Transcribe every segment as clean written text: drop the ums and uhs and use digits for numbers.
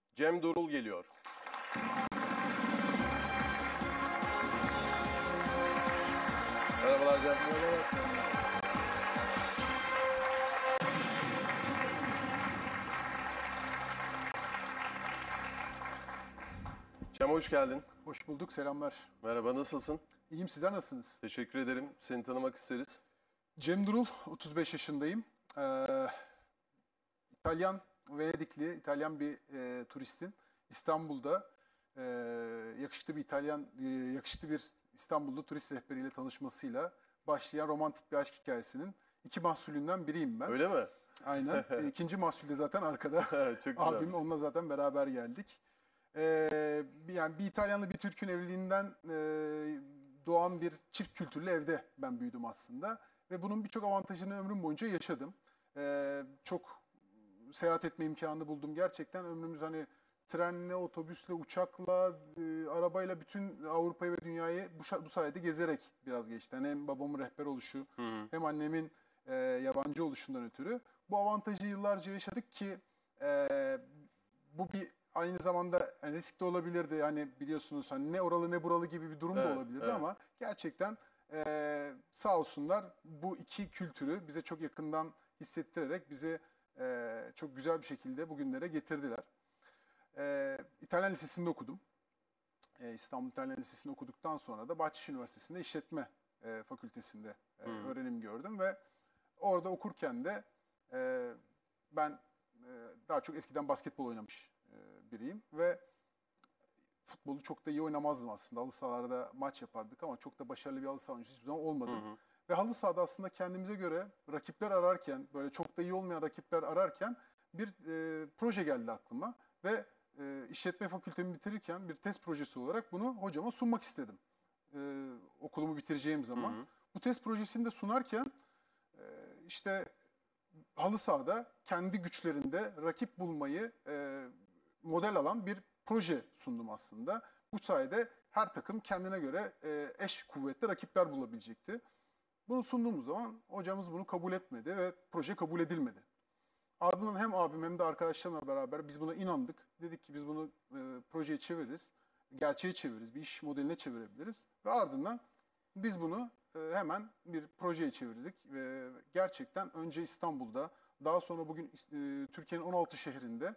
Cem Durul geliyor. Merhabalar Cem. Merhabalar. Cem hoş geldin. Hoş bulduk, selamlar. Merhaba, nasılsın? İyiyim, sizler nasılsınız? Teşekkür ederim. Seni tanımak isteriz. Cem Durul, 35 yaşındayım. İtalyan, Venedikli, İtalyan bir turistin İstanbul'da yakışıklı bir İstanbullu turist rehberiyle tanışmasıyla başlayan romantik bir aşk hikayesinin iki mahsulünden biriyim ben. Öyle mi? Aynen. İkinci mahsul de zaten arkada. Çok güzel. Abim, onunla zaten beraber geldik. Yani bir İtalyanlı bir Türk'ün evliliğinden doğan bir çift kültürlü evde ben büyüdüm aslında. Ve bunun birçok avantajını ömrüm boyunca yaşadım. Çok seyahat etme imkanı buldum. Gerçekten ömrümüz hani trenle, otobüsle, uçakla, arabayla bütün Avrupa'yı ve dünyayı bu sayede gezerek biraz geçti. Yani hem babamın rehber oluşu hem annemin yabancı oluşundan ötürü. Bu avantajı yıllarca yaşadık ki bu bir aynı zamanda yani riskli olabilirdi. Hani biliyorsunuz hani ne oralı ne buralı gibi bir durum da olabilirdi ama gerçekten sağ olsunlar bu iki kültürü bize çok yakından hissettirerek bizi çok güzel bir şekilde bugünlere getirdiler. İtalyan Lisesi'nde okudum. İstanbul İtalyan Lisesi'nde okuduktan sonra da Bahçeşehir Üniversitesi'nde İşletme Fakültesi'nde öğrenim gördüm ve orada okurken de ben daha çok eskiden basketbol oynamış biriyim ve futbolu çok da iyi oynamazdım aslında. Halı sahalarda maç yapardık ama çok da başarılı bir halı saha oyuncusu hiçbir zaman olmadım. Ve halı sahada aslında kendimize göre rakipler ararken, böyle çok da iyi olmayan rakipler ararken bir proje geldi aklıma. Ve işletme fakültemi bitirirken bir test projesi olarak bunu hocama sunmak istedim. Okulumu bitireceğim zaman. Bu test projesini de sunarken işte halı sahada kendi güçlerinde rakip bulmayı model alan bir proje sundum aslında. Bu sayede her takım kendine göre eş kuvvetli rakipler bulabilecekti. Bunu sunduğumuz zaman hocamız bunu kabul etmedi ve proje kabul edilmedi. Ardından hem abim hem de arkadaşlarımla beraber biz buna inandık. Dedik ki biz bunu projeye çeviririz, gerçeğe çeviririz, bir iş modeline çevirebiliriz. Ve ardından biz bunu hemen bir projeye çevirdik. Ve gerçekten önce İstanbul'da, daha sonra bugün Türkiye'nin 16 şehrinde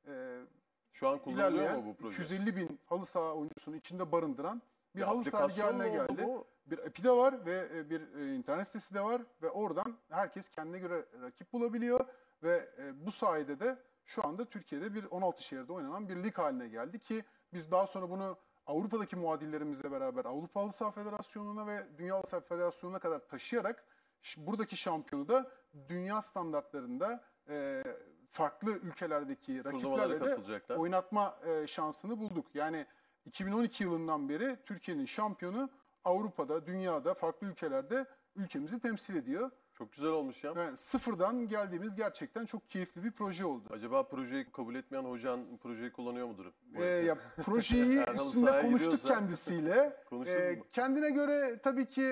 Şu an kullanılıyor mu bu proje? 250 bin halı saha oyuncusunu içinde barındıran bir halı saha ligi aplikasyon haline mu oldu geldi. bu? Bir API de var ve bir internet sitesi de var ve oradan herkes kendine göre rakip bulabiliyor ve bu sayede de şu anda Türkiye'de bir 16 şehirde oynanan bir lig haline geldi ki biz daha sonra bunu Avrupa'daki muadillerimizle beraber Avrupa Halı Saha Federasyonu'na ve Dünya Halı Saha Federasyonu'na kadar taşıyarak buradaki şampiyonu da dünya standartlarında farklı ülkelerdeki rakiplerle de oynatma şansını bulduk. Yani 2012 yılından beri Türkiye'nin şampiyonu Avrupa'da, dünyada, farklı ülkelerde ülkemizi temsil ediyor. Çok güzel olmuş ya. Yani sıfırdan geldiğimiz gerçekten çok keyifli bir proje oldu. Acaba projeyi kabul etmeyen hocan projeyi kullanıyor mudur? Ya projeyi üstünde konuştuk kendisiyle. Kendine göre tabii ki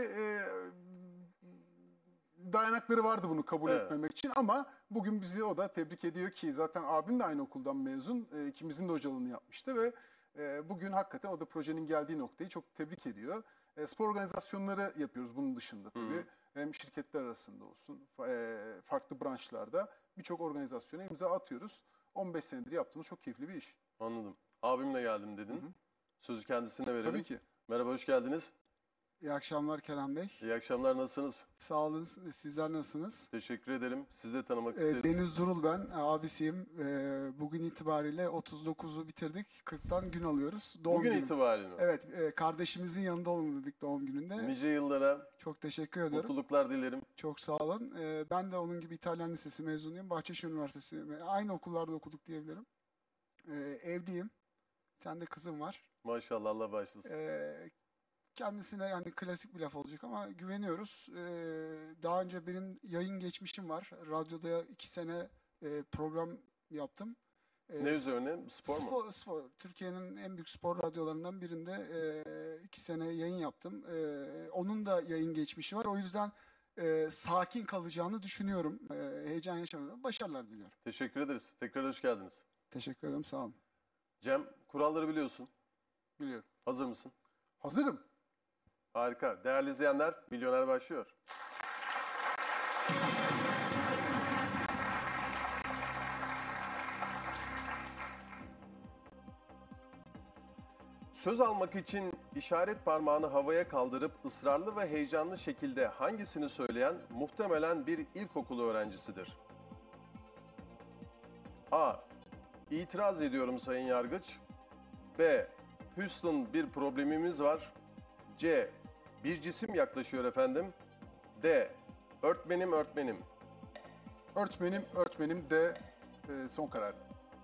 dayanakları vardı bunu kabul etmemek için ama bugün bizi o da tebrik ediyor ki zaten abim de aynı okuldan mezun. İkimizin de hocalığını yapmıştı ve bugün hakikaten o da projenin geldiği noktayı çok tebrik ediyor. Spor organizasyonları yapıyoruz bunun dışında tabii. Hem şirketler arasında olsun, farklı branşlarda birçok organizasyona imza atıyoruz. 15 senedir yaptığımız çok keyifli bir iş. Anladım. Abimle geldim dedin. Sözü kendisine verelim. Tabii ki. Merhaba, hoş geldiniz. İyi akşamlar Kerem Bey. İyi akşamlar, nasılsınız? Sağ olun, sizler nasılsınız? Teşekkür ederim. Sizi de tanımak isteriz. Deniz Durul ben, abisiyim. Bugün itibariyle 39'u bitirdik, 40'tan gün alıyoruz. Bugün itibariyle mi? Evet, kardeşimizin yanında olalım dedik doğum gününde. Nice yıllara. Çok teşekkür ederim. Mutluluklar dilerim. Çok sağ olun. Ben de onun gibi İtalyan Lisesi mezunuyum. Bahçeşehir Üniversitesi, aynı okullarda okuduk diyebilirim. Evliyim. Bir tane de kızım var. Maşallah, Allah bağışlasın. Kendisine yani klasik bir laf olacak ama güveniyoruz. Daha önce benim yayın geçmişim var. Radyoda 2 sene program yaptım. Ne üzerine? Spor mu? Spor. Türkiye'nin en büyük spor radyolarından birinde 2 sene yayın yaptım. Onun da yayın geçmişi var. O yüzden sakin kalacağını düşünüyorum. Heyecan yaşamadan başarılar diliyorum. Teşekkür ederiz. Tekrar hoş geldiniz. Teşekkür ederim. Sağ olun. Cem, kuralları biliyorsun. Biliyorum. Hazır mısın? Hazırım. Harika. Değerli izleyenler, Milyoner başlıyor. Söz almak için işaret parmağını havaya kaldırıp ısrarlı ve heyecanlı şekilde hangisini söyleyen muhtemelen bir ilkokulu öğrencisidir? A. İtiraz ediyorum Sayın Yargıç. B. Houston, bir problemimiz var. C. Bir cisim yaklaşıyor efendim. D. Öğretmenim, öğretmenim. Öğretmenim de son karar.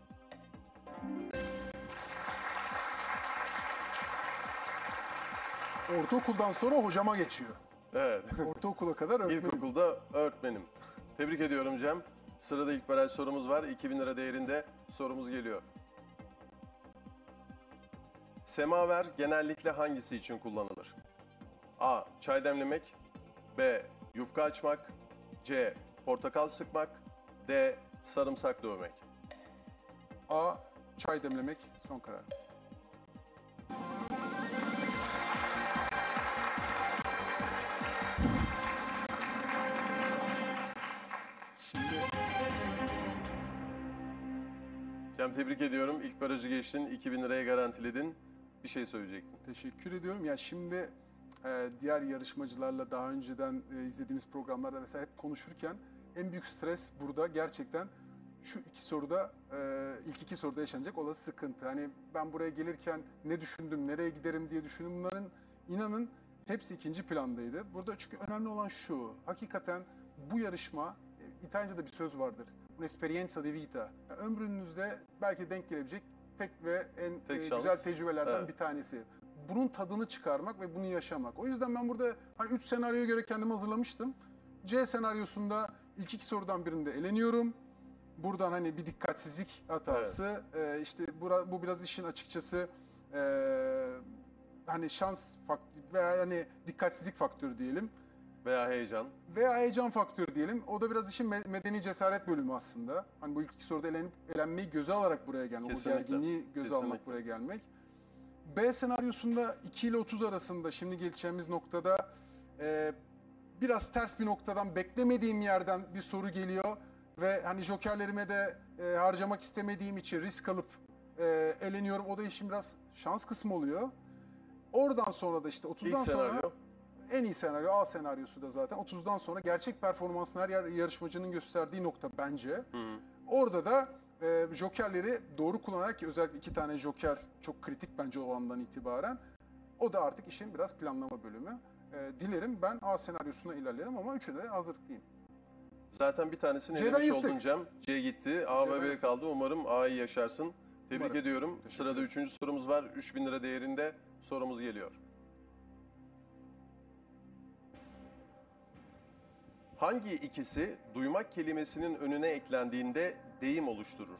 Ortaokuldan sonra hocama geçiyor. Evet. Ortaokula kadar öğretmenim. İlkokulda öğretmenim. Tebrik ediyorum Cem. Sırada ilk baraj sorumuz var. 2000 lira değerinde sorumuz geliyor. Semaver genellikle hangisi için kullanılır? A. Çay demlemek. B. Yufka açmak. C. Portakal sıkmak. D. Sarımsak dövmek. A. Çay demlemek son karar. Şimdi Cem, tebrik ediyorum. İlk barajı geçtin. 2000 liraya garantiledin. Bir şey söyleyecektin. teşekkür ediyorum. Ya şimdi diğer yarışmacılarla daha önceden izlediğimiz programlarda vesaire hep konuşurken en büyük stres burada gerçekten şu iki soruda, ilk iki soruda yaşanacak olası sıkıntı. Hani ben buraya gelirken ne düşündüm, nereye giderim diye düşündüm. Bunların inanın hepsi ikinci plandaydı. Burada çünkü önemli olan şu, hakikaten bu yarışma, İtalyanca'da bir söz vardır. Un'esperienza di vita. Yani ömrünüzde belki denk gelebilecek tek ve en Tek şans. güzel tecrübelerden Evet. bir tanesi. Bunun tadını çıkarmak ve bunu yaşamak. O yüzden ben burada hani 3 senaryoya göre kendimi hazırlamıştım. C senaryosunda ilk iki sorudan birinde eleniyorum. Buradan hani bir dikkatsizlik hatası. İşte bu biraz işin açıkçası hani şans faktörü veya hani dikkatsizlik faktörü diyelim. Veya heyecan. Veya heyecan faktörü diyelim. O da biraz işin medeni cesaret bölümü aslında. Hani bu ilk iki soruda elenmeyi göze alarak buraya gelmek, Kesinlikle. o gerginliği göze almak, Kesinlikle. buraya gelmek. B senaryosunda 2 ile 30 arasında şimdi geleceğimiz noktada biraz ters bir noktadan, beklemediğim yerden bir soru geliyor ve hani jokerlerime de harcamak istemediğim için risk alıp eleniyorum. O da işin biraz şans kısmı oluyor. Oradan sonra da işte 30'dan İlk sonra senaryo. en iyi senaryo, A senaryosu da zaten 30'dan sonra gerçek performansını her yarışmacının gösterdiği nokta bence. Orada da jokerleri doğru kullanarak, ki özellikle 2 tane joker çok kritik bence o andan itibaren. O da artık işin biraz planlama bölümü. Dilerim ben A senaryosuna ilerlerim ama üçüne de hazırlıklıyım. Zaten bir tanesini C'den elemiş yırttık. oldun Cem. C gitti. A ve B C'den- kaldı. Umarım A'yı yaşarsın. Tebrik Umarım. ediyorum. Teşekkür Sırada ederim. 3. sorumuz var. 3000 lira değerinde sorumuz geliyor. Hangi ikisi duymak kelimesinin önüne eklendiğinde deyim oluşturur?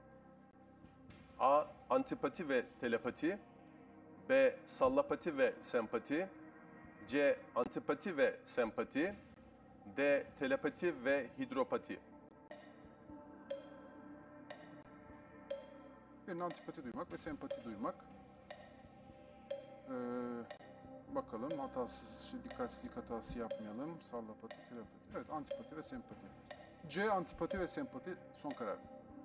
A. Antipati ve telepati. B. Sallapati ve sempati. C. Antipati ve sempati. D. Telepati ve hidropati. Birinin antipati duymak ve sempati duymak. Bakalım hatasız, dikkatsizlik hatası yapmayalım. Sallapati, telepati. Evet, antipati ve sempati. C antipati ve sempati son karar.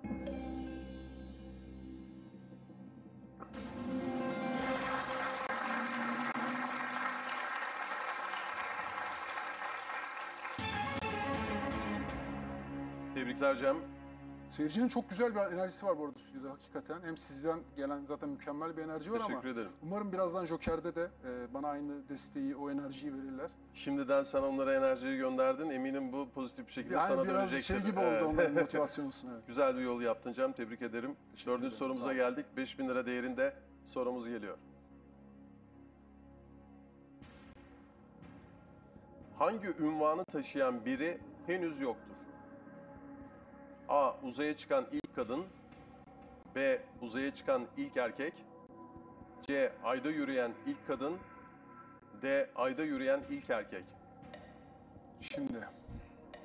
Tebrikler Cem. Seyircinin çok güzel bir enerjisi var bu arada stüdyoda hakikaten. Hem sizden gelen zaten mükemmel bir enerji var ama Teşekkür ederim. umarım birazdan Joker'de de bana aynı desteği, o enerjiyi verirler. Şimdiden sen onlara enerjiyi gönderdin. Eminim bu pozitif bir şekilde sana Yani biraz dönecektir. şey gibi oldu Evet. onların motivasyonu olsun. Evet. Güzel bir yol yaptın Cem. Tebrik ederim. Teşekkür Dördüncü ederim. Sağ sorumuza olun. geldik. 5000 lira değerinde sorumuz geliyor. Hangi ünvanı taşıyan biri henüz yoktur? A. Uzaya çıkan ilk kadın. B. Uzaya çıkan ilk erkek. C. Ayda yürüyen ilk kadın. D. Ayda yürüyen ilk erkek. Şimdi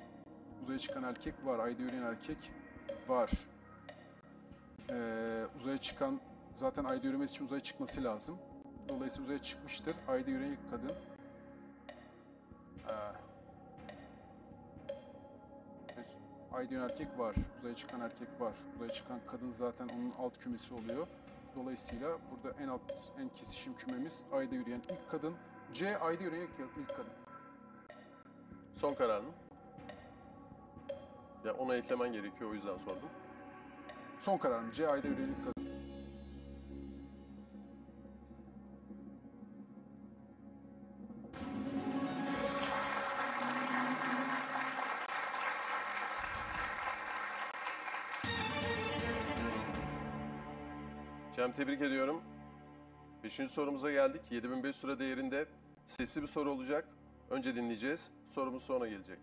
uzaya çıkan erkek var, ayda yürüyen erkek var. Uzaya uzaya çıkan, zaten ayda yürümesi için uzaya çıkması lazım. Dolayısıyla uzaya çıkmıştır. Ayda yürüyen ilk kadın. Ayda yürüyen erkek var. Uzaya çıkan erkek var. Uzaya çıkan kadın zaten onun alt kümesi oluyor. Dolayısıyla burada en kesişim kümemiz ayda yürüyen ilk kadın. C, ayda yürüyen ilk kadın. Son karar mı? Ya ona eklemen gerekiyor, o yüzden sordum. Son kararım. C, ayda yürüyen ilk kadın. Cem, tebrik ediyorum. 5. sorumuza geldik. 7500 lira değerinde sesli bir soru olacak. Önce dinleyeceğiz. Sorumuz sonra gelecek.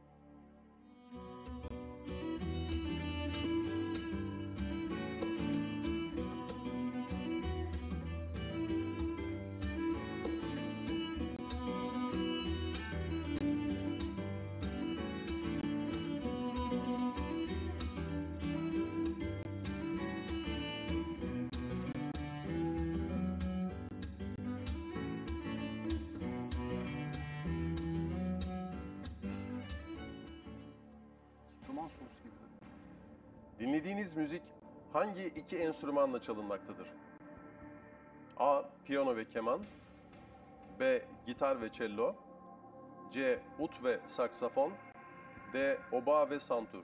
Roman sorusu gibi. Dinlediğiniz müzik hangi iki enstrümanla çalınmaktadır? A. Piyano ve keman. B. Gitar ve cello. C. Ut ve saksafon. D. Oba ve santur.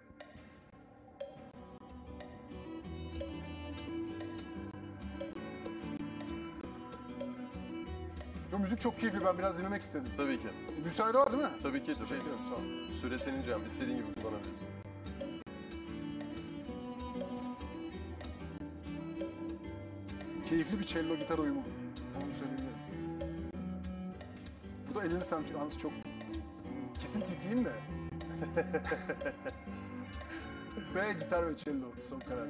Bu müzik çok keyifli. Ben biraz dinlemek istedim. Tabii ki. Müsaade var değil mi? Tabii ki. Teşekkür ederim. Sağ ol. Süre senin Cem. İstediğin gibi kullanabilirsin. Keyifli bir cello gitar uyumu. Onu söyleyebilirim. Bu da elenirsem yalnız çok kesin titriyim de. B, gitar ve cello son karar.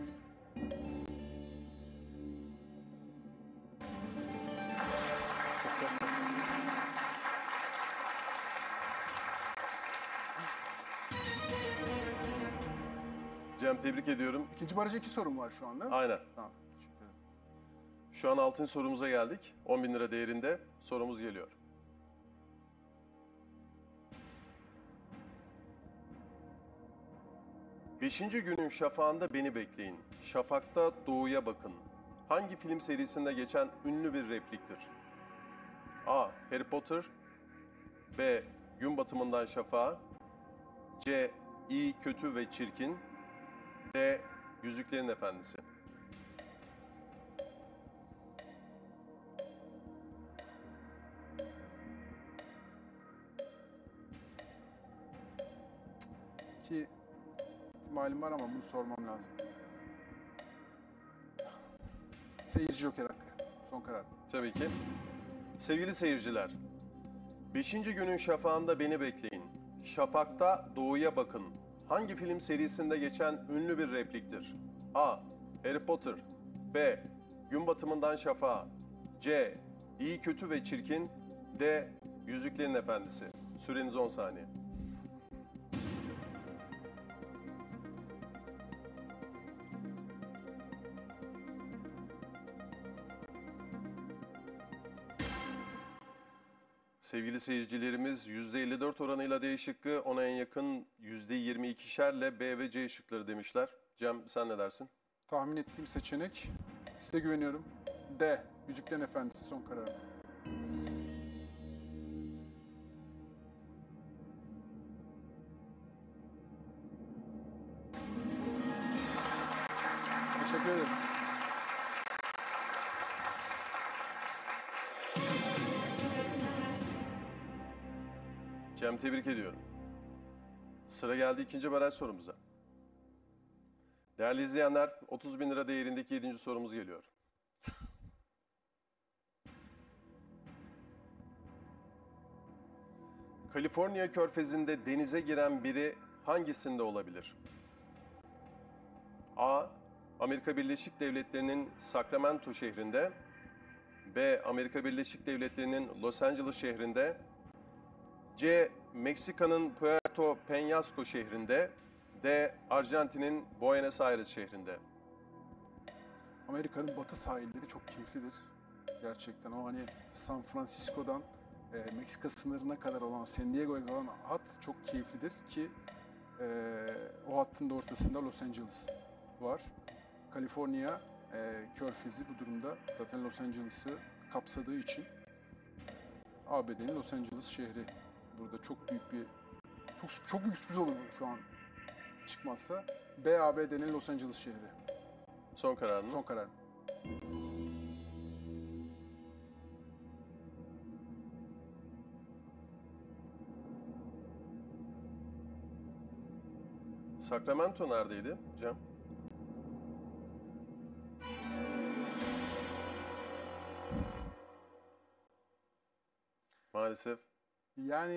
Cem, tebrik ediyorum. İkinci baraja 2 sorum var şu anda. Aynen. Tamam. Teşekkür ederim. Şu an 6. sorumuza geldik. 10.000 lira değerinde sorumuz geliyor. Beşinci günün şafağında beni bekleyin. Şafakta doğuya bakın. Hangi film serisinde geçen ünlü bir repliktir? A. Harry Potter. B. Gün batımından şafağa. C. İyi, kötü ve çirkin. D. Yüzüklerin Efendisi. Ki ihtimalim var ama bunu sormam lazım. Seyirci joker hakkı. Son karar. Tabii ki. Sevgili seyirciler, 5. günün şafağında beni bekleyin. Şafakta doğuya bakın. Hangi film serisinde geçen ünlü bir repliktir? A. Harry Potter. B. Gün batımından şafağa. C. İyi, kötü ve çirkin. D. Yüzüklerin Efendisi. Süreniz 10 saniye. Sevgili seyircilerimiz, %54 oranıyla D şıkkı, ona en yakın %22'şerle B ve C şıkları demişler. Cem, sen ne dersin? Tahmin ettiğim seçenek. Size güveniyorum. D. Yüzüklerin Efendisi son karar. Teşekkür ederim. Cem, tebrik ediyorum. Sıra geldi ikinci baraj sorumuza. Değerli izleyenler, 30.000 lira değerindeki 7. sorumuz geliyor. Kaliforniya körfezinde denize giren biri hangisinde olabilir? A. Amerika Birleşik Devletleri'nin Sacramento şehrinde. B. Amerika Birleşik Devletleri'nin Los Angeles şehrinde. C. Meksika'nın Puerto Peñasco şehrinde. D. Arjantin'in Buenos Aires şehrinde. Amerika'nın batı sahilleri çok keyiflidir. Gerçekten o hani San Francisco'dan Meksika sınırına kadar olan, San Diego'ya olan hat çok keyiflidir ki o hattın da ortasında Los Angeles var. Kaliforniya Körfezi bu durumda zaten Los Angeles'ı kapsadığı için ABD'nin Los Angeles şehri. Burada çok büyük bir çok büyük sürpriz olur bu şu an çıkmazsa. ABD'nin Los Angeles şehri. Son karar mı? Son karar. Sacramento neredeydi Cem? Maalesef. Yani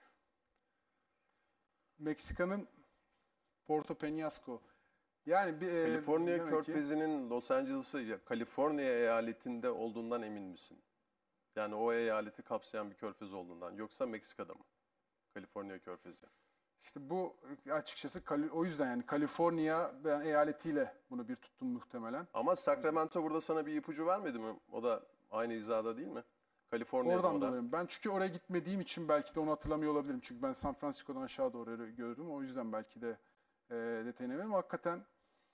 Meksika'nın Puerto Peñasco. Yani Kaliforniya demek ki- Körfezi'nin Los Angeles'ı Kaliforniya eyaletinde olduğundan emin misin? Yani o eyaleti kapsayan bir körfez olduğundan. Yoksa Meksika'da mı? Kaliforniya Körfezi. İşte bu açıkçası o yüzden yani Kaliforniya ben eyaletiyle bunu bir tuttum muhtemelen. Ama Sacramento burada sana bir ipucu vermedi mi? O da aynı hizada değil mi? Kaliforniya'da Oradan o da. dolayı. Ben çünkü oraya gitmediğim için belki de onu hatırlamıyor olabilirim. Çünkü ben San Francisco'dan aşağı doğru gördüm. O yüzden belki de detayını veririm. Hakikaten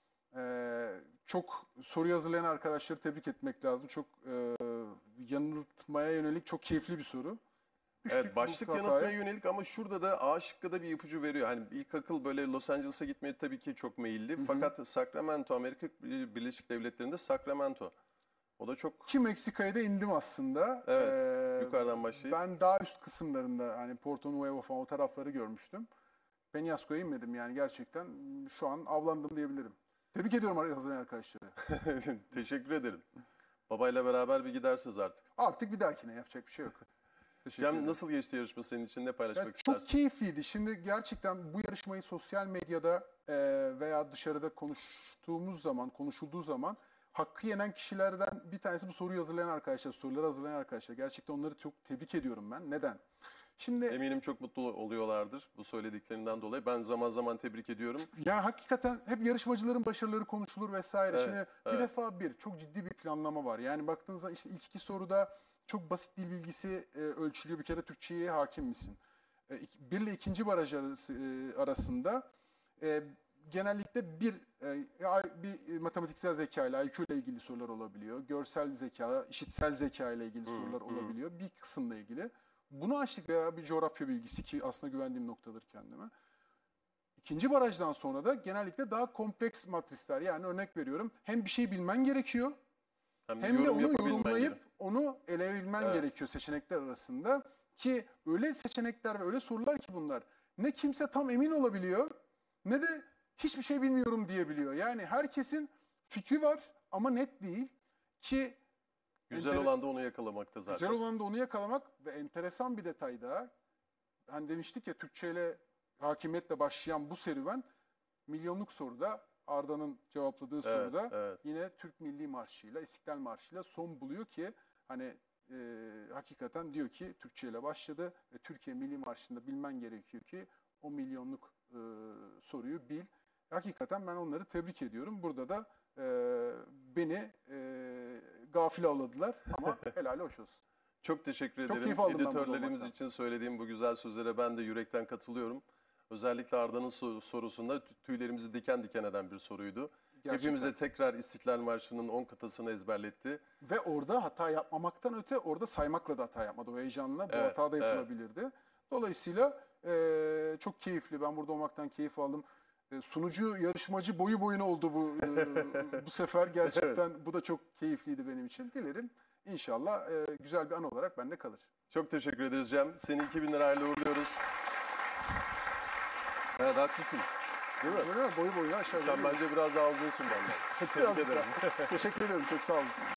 çok soruyu hazırlayan arkadaşları tebrik etmek lazım. Çok yanıltmaya yönelik çok keyifli bir soru. Düştük Evet, bu başlık hataya. yanıltmaya yönelik ama şurada da A şıkkı bir ipucu veriyor. Hani ilk akıl böyle Los Angeles'a gitmeye tabii ki çok meyilli. Fakat Sacramento, Amerika Birleşik Devletleri'nde Sacramento. O da çok Ki Meksika'ya da indim aslında. Evet, yukarıdan başlayıp. Ben daha üst kısımlarında hani Porto Nuevo falan o tarafları görmüştüm. Peñasco'ya inmedim yani gerçekten şu an avlandım diyebilirim. Tebrik ediyorum hazırlayan arkadaşları. Teşekkür ederim. Babayla beraber bir gidersiniz artık. Artık bir dahakine yapacak bir şey yok. Teşekkür Cem ederim. nasıl geçti yarışma senin için? Ne paylaşmak Ya istersin? çok keyifliydi. Şimdi gerçekten bu yarışmayı sosyal medyada veya dışarıda konuşulduğu zaman hakkı yenen kişilerden bir tanesi bu soruyu hazırlayan arkadaşlar, soruları hazırlayan arkadaşlar. Gerçekten onları çok tebrik ediyorum ben. Neden? Şimdi Eminim çok mutlu oluyorlardır bu söylediklerinden dolayı. Ben zaman zaman tebrik ediyorum. yani hakikaten hep yarışmacıların başarıları konuşulur vesaire. Evet, Şimdi bir defa çok ciddi bir planlama var. Yani baktığınızda işte ilk iki soruda çok basit dil bilgisi ölçülüyor. Bir kere Türkçe'ye hakim misin? Bir ile ikinci baraj arasında genellikle bir matematiksel zeka ile IQ ile ilgili sorular olabiliyor. Görsel zeka, işitsel zeka ile ilgili sorular olabiliyor. Bir kısımla ilgili. Bunu açtık veya bir coğrafya bilgisi ki aslında güvendiğim noktadır kendime. İkinci barajdan sonra da genellikle daha kompleks matrisler. Yani örnek veriyorum hem bir şey bilmen gerekiyor hem de yorum onu yapabilmen yorumlayıp gerek. onu eleyebilmen Evet. gerekiyor seçenekler arasında. Ki öyle seçenekler ve öyle sorular ki bunlar. Ne kimse tam emin olabiliyor ne de hiçbir şey bilmiyorum diyebiliyor. Yani herkesin fikri var ama net değil ki Güzel olan da onu yakalamakta zaten. güzel olan da onu yakalamak ve enteresan bir detay daha. Hani demiştik ya Türkçe ile hakimiyetle başlayan bu serüven milyonluk soruda Arda'nın cevapladığı soruda evet. yine Türk Milli Marşı'yla, İstiklal Marşı'yla son buluyor ki hani hakikaten diyor ki Türkçe ile başladı ve Türkiye Milli Marşı'nda bilmen gerekiyor ki o milyonluk soruyu bil. Hakikaten ben onları tebrik ediyorum. Burada da beni gafil avladılar ama helal hoş olsun. Çok teşekkür ederim. keyif aldım ben burada Editörlerimiz olmaktan. için söylediğim bu güzel sözlere ben de yürekten katılıyorum. Özellikle Arda'nın sorusunda tüylerimizi diken diken eden bir soruydu. Gerçekten. Hepimize tekrar İstiklal Marşı'nın 10 kıtasını ezberletti. Ve orada hata yapmamaktan öte orada saymakla da hata yapmadı. O heyecanla bu Evet, hata da evet. yapılabilirdi. Dolayısıyla çok keyifli. Ben burada olmaktan keyif aldım. Sunucu, yarışmacı boyu boyuna oldu bu sefer. Gerçekten bu da çok keyifliydi benim için. Dilerim inşallah güzel bir an olarak bende kalır. Çok teşekkür ederiz Cem. Seni 2000 lirayla uğurluyoruz. Evet haklısın. Değil mi? Öyle mi? Boyu boyuna aşağı Sen doğru. bence biraz daha uzunsun benden. Tebrik Birazcık ederim. daha. Teşekkür ederim. Çok sağ olun.